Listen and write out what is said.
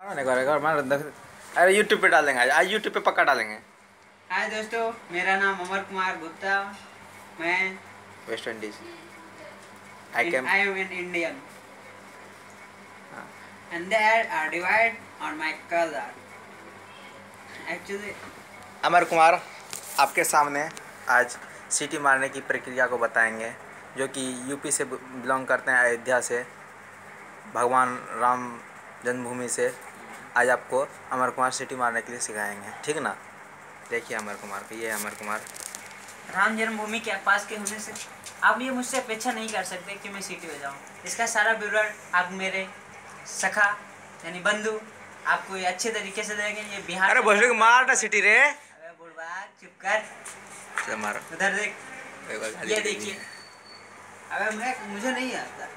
अरे यूट्यूब पे डालेंगे, आज यूट्यूब पे पक्का डालेंगे। हाय दोस्तों, मेरा नाम अमर कुमार गुप्ता। मैं West Indies. I am an Indian and there are divide on my color. Actually, Amar Kumar आपके सामने आज सीटी मारने की प्रक्रिया को बताएंगे, जो कि यूपी से बिलोंग करते हैं, अयोध्या से, भगवान राम जन्मभूमि से। आज आपको अमर कुमार सीटी मारने के लिए सिखाएंगे, ठीक ना। देखिए अमर कुमार को, ये है अमर कुमार। राम जन्मभूमि के पास के होने से आप ये मुझसे अपेक्षा नहीं कर सकते कि मैं सीटी बजाऊं। इसका सारा विवरण आप मेरे सखा यानी बंधु आपको ये अच्छे तरीके से देंगे। ये बिहार। अरे बोल के मार ना सीटी रे। अबे बुढ़वा चुप कर। मार उधर देख, ये देखिए। अबे मुझे नहीं आता।